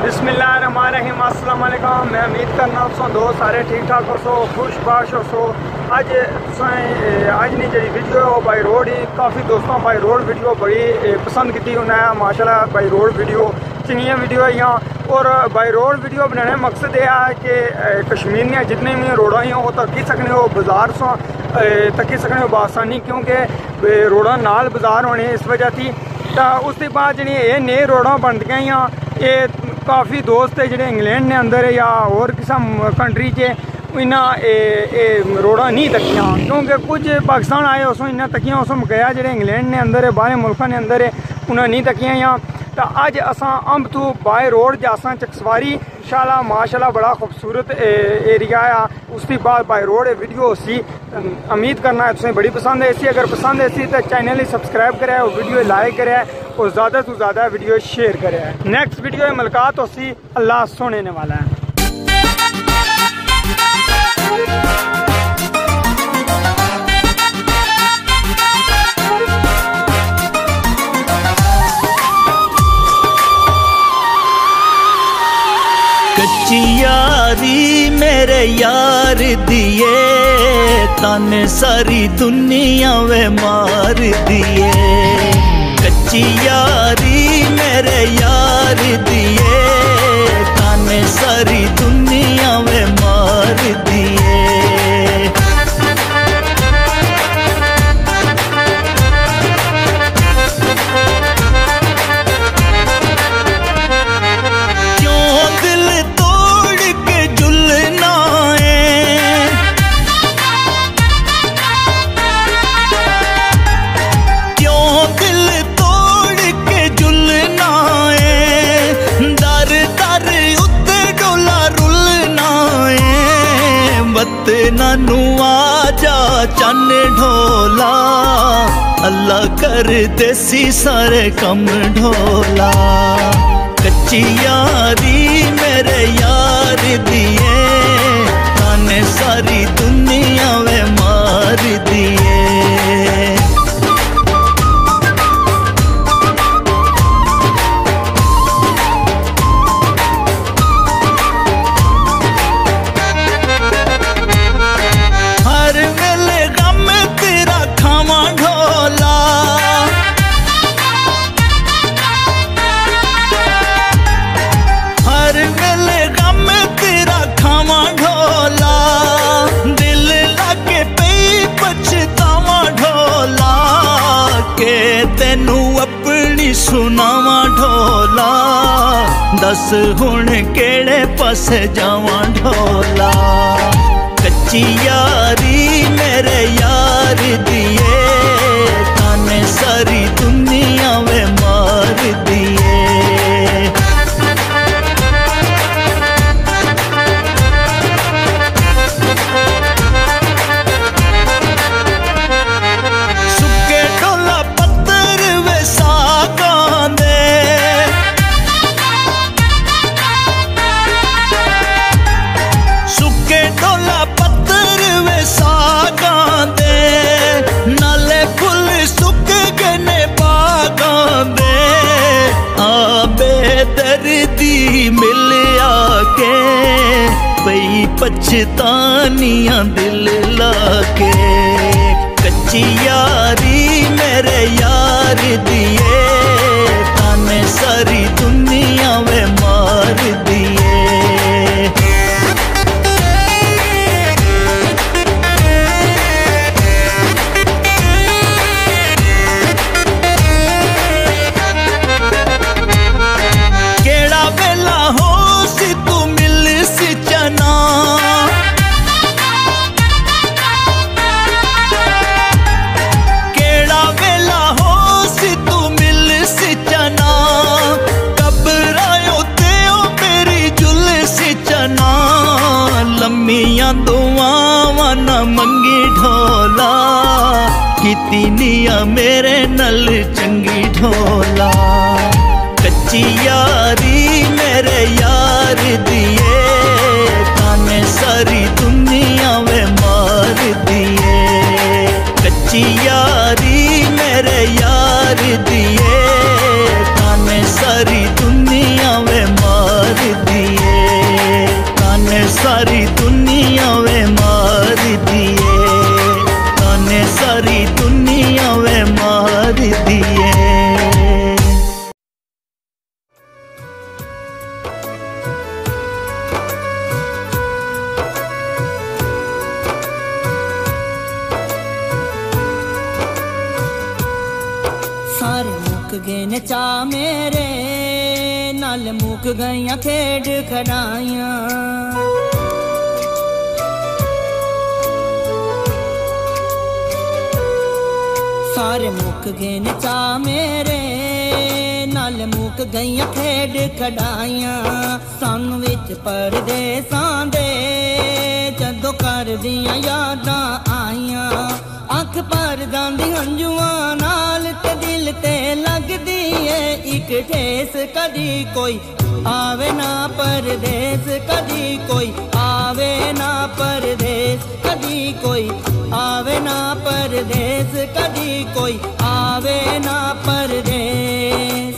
बिस्मिल्लाहिर्रहमानिर्रहीम। अस्सलाम वालेकुम। मैं उम्मीद करना दो सारे ठीक ठाक हो सो, खुश बाश हो सो। अज नहीं जी वीडियो बाई रोड ही काफ़ी दोस्तों बाई रोड वीडियो बड़ी पसंद की उन्हें माशाल्लाह। बाई रोड वीडियो चंगियां वीडियो आई और बाई रोड वीडियो बनाने मकसद यह है कि कश्मीर में जितने भी रोड ही वो तकी सकने हो, बाजार सो तकी सकने हो बसानी, क्योंकि रोड़ा नाल बाजार होने इस वजह थी। तो उसके बाद जी ये नए रोड़ा बन गई ये काफ़ी दोस्त है जोड़े इंग्लैंड ने अंदर या और किस्म कंट्री च इन्हें रोड़ा नहीं तकियां, क्योंकि कुछ पाकिस्तान आए उसों इन्हें तकियां उसों गया जो इंग्लैंड ने अंदर है, बाहर मुल्कों ने अंदर है, उन्हें नहीं तकियां या। तो अज असा अंब तू बाय रोड जासा चकसवारी इंशाल्लाह माशाल्लाह बड़ा खूबसूरत एरिया आ। उसके बाद बाय रोड वीडियो सी उम्मीद करना है तुम्हें बड़ी पसंद है। इसी अगर पसंद है इसी तो चैनल ही सब्सक्राइब करे और वीडियो लाइक करे और ज़्यादा से ज़्यादा वीडियो शेयर करे। नेक्स्ट वीडियो में मुलाकात होसी। अल्लाह सुनने वाला है। कच्ची यारी मेरे यार दिए ताने सारी दुनिया वे मार दिए। कच्ची यारी मेरे यार दिए ताने सारी दुनिया वे मार दिए। नानू आजा चन ढोला अल्लाह कर देसी सारे कम ढोला। कच्ची यारी मेरे यार दिए ताने सारी दुनिया वे मार दिए। तेनू अपनी सुनावा ढोला दस हुण केड़े पासे जावा ढोला। कच्ची यारी मेरे यार दिए ताने सारी दुनिया वे मार दिए। दर्दी मिल आके पई पछतानियां दिल लाके। कच्ची यारी मेरे यार दिए ताने सारी दुनिया वे मार दिए। लम्मियां दुआवां न मंगी ढोला कीती निया मेरे नल चंगी ढोला। कच्ची यारी मेरे यार दिए ताने सारी दुनिया वे मार दिए। कच्ची यारी मेरे यार दिए ताने सारी दुनिया वे मार गए ने चा मेरे नाल मुक गईयां खेड खड़ाइयां। सारे मुक गए ने चा मेरे नाल मुक गईयां खेड खड़ाइयां। सन विच परदेसां दे जदों कर दियां यादां आईयां। अख भर जांदी हंजुआं नाल ते दिल ते लगदी है इक ठेस। कदी कोई आवे ना परदेस, कदी कोई आवे ना परदेस, कदी कोई आवे ना परदेस, कदी कोई आवे ना परदेस।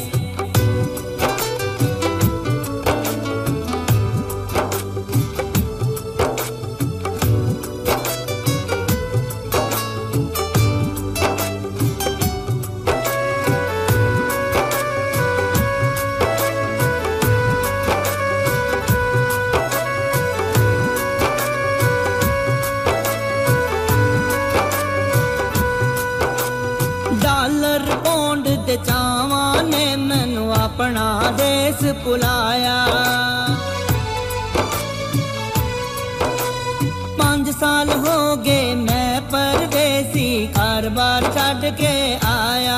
डॉलर पौंड ते चावां ने मैनू अपना देश भुलाया। 5 साल हो गए मैं परदेसी घर बार छड़ के आया।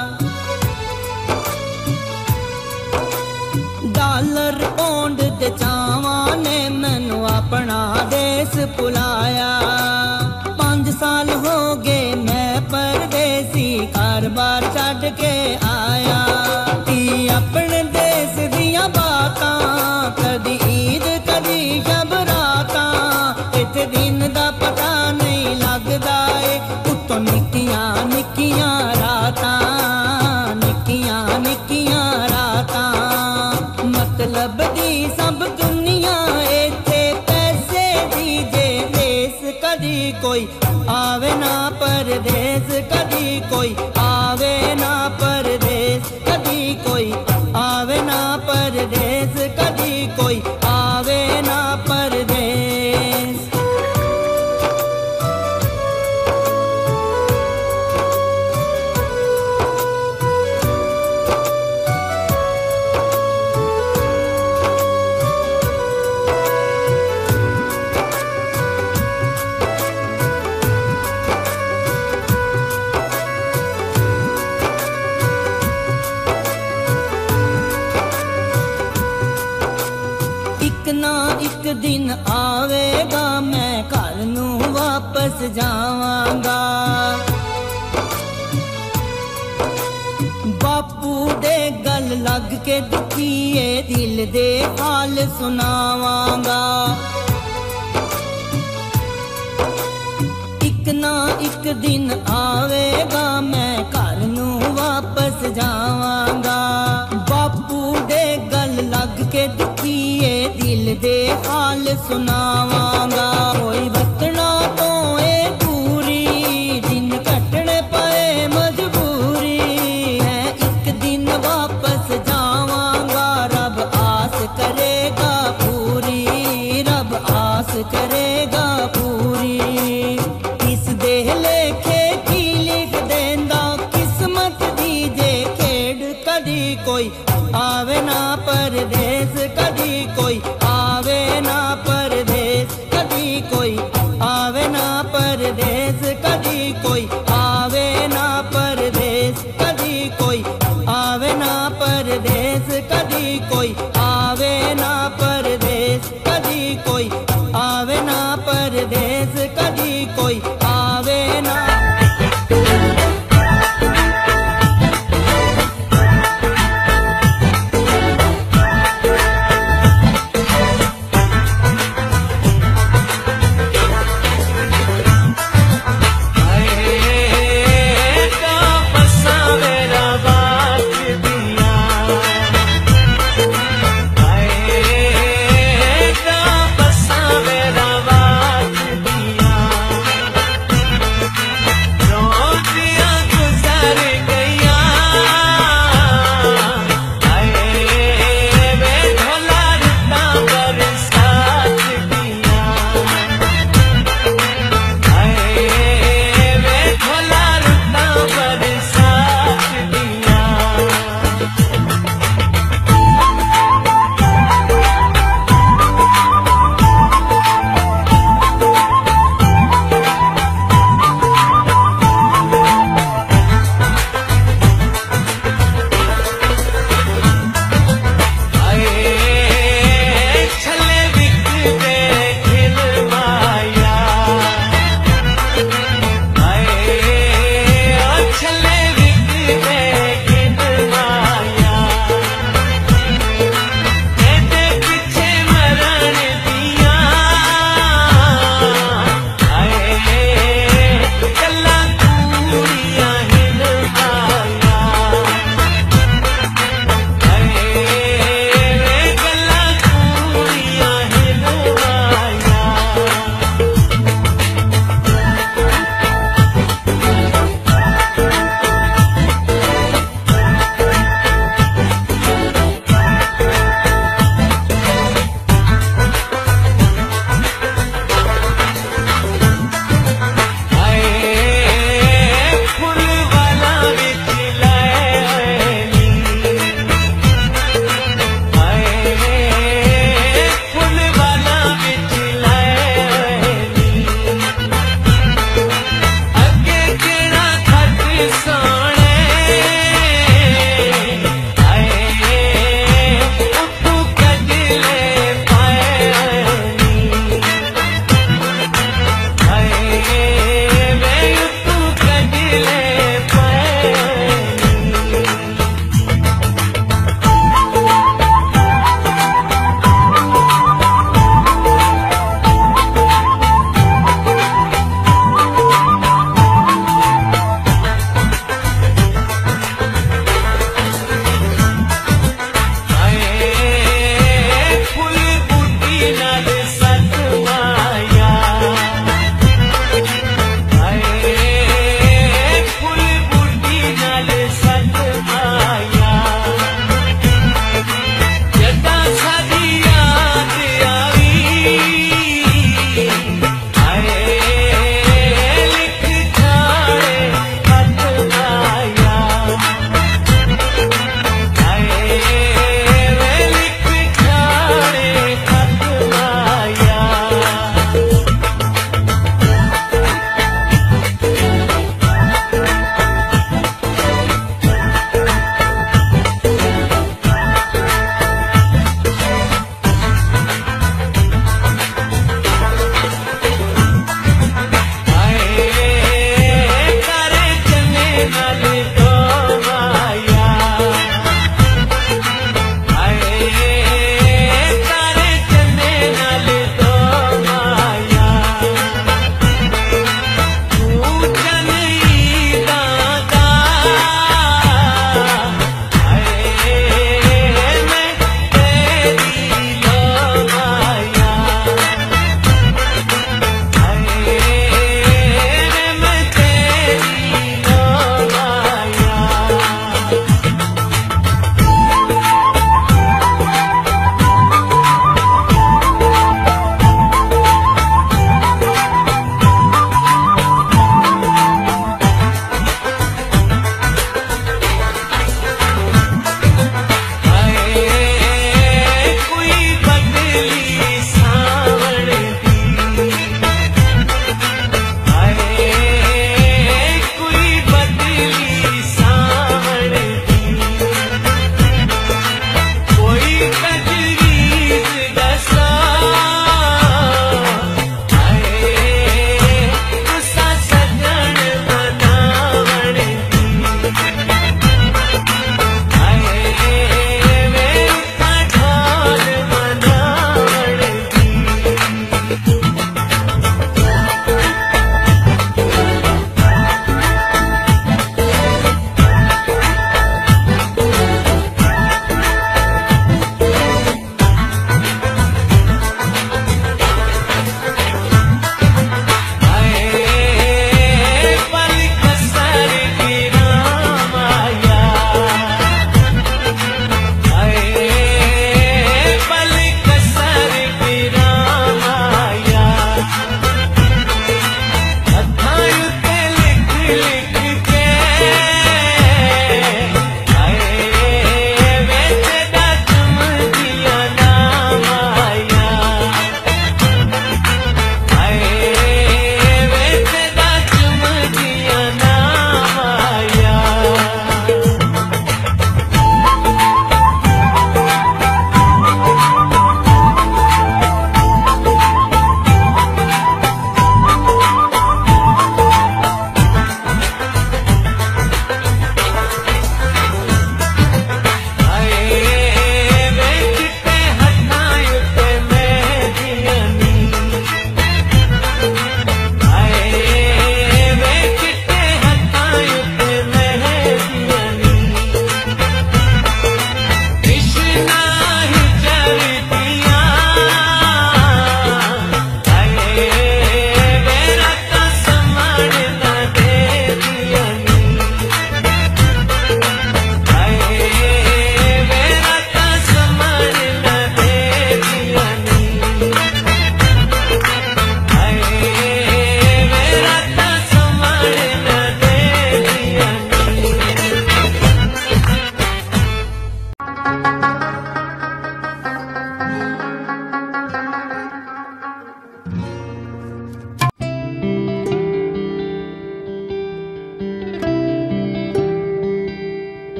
डॉलर पौंड ते चावां ने मैनू अपना देश भुलाया। 5 साल हो गए मैं परदेसी घर बार छड़ के आया। अपने देश दियां बातां कदी ईद कदी शब रातां। इत्थे दिन दा पता नहीं लगदा ए उत्तों निक्कियां निक्कियां रातां, निक्कियां निक्कियां रातां। मतलब दी सब दुनिया इत्थे पैसे दी जे देश। कदी कोई आवे ना परदेस, कदी कोई आवे ना परदेस, कदी कोई आवे ना परदेस, कदी कोई आवे ना परदेस। ना एक दिन आवेगा मैं घर नू वापस जावांगा। बापू दे गल लग के दुखीए दिल दे हाल सुनावांगा। एक ना एक दिन आवेगा मैं घर नू वापस जावांगा। बापू दे गल लग के दुखीए दिल दे हाल सुनावांगा। कोई वतना तो ए पूरी दिन कटने पए मजबूरी है। एक दिन वापस जावांगा रब आस करेगा पूरी, रब आस करेगा पूरी। इस देह लेखे की लिख देंदा किस्मत दी जे खेड़। कदी कोई आवे ना परदेस, कदी कोई आवे ना परदेस, कदी कोई आवे ना परदेस, कदी कोई आवे ना परदेस, कदी कोई आवे ना परदेस, कदी कोई आवे ना परदेस, कदी कोई आवे ना परदेस, कदी कोई आवे ना।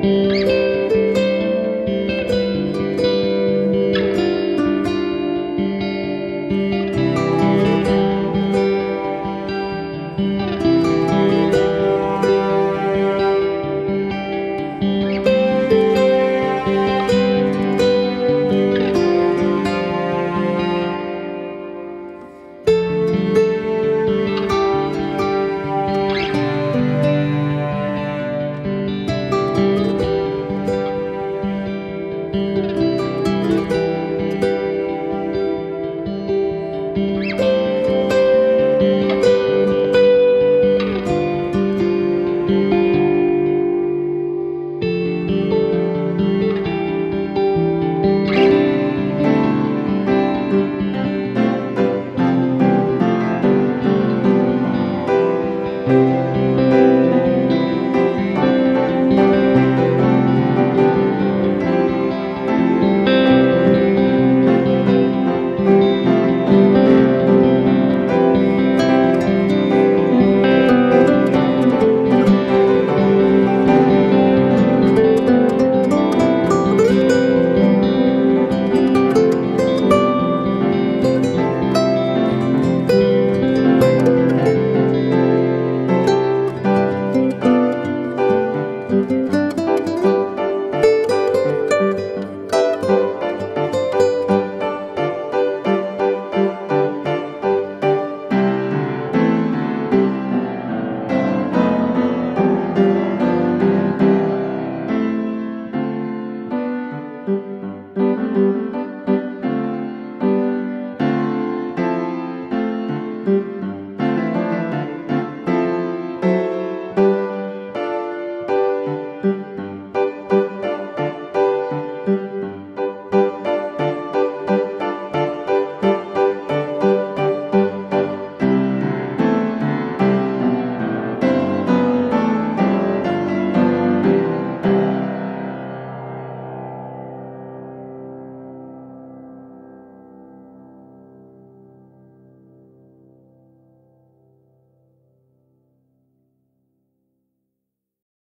हाँ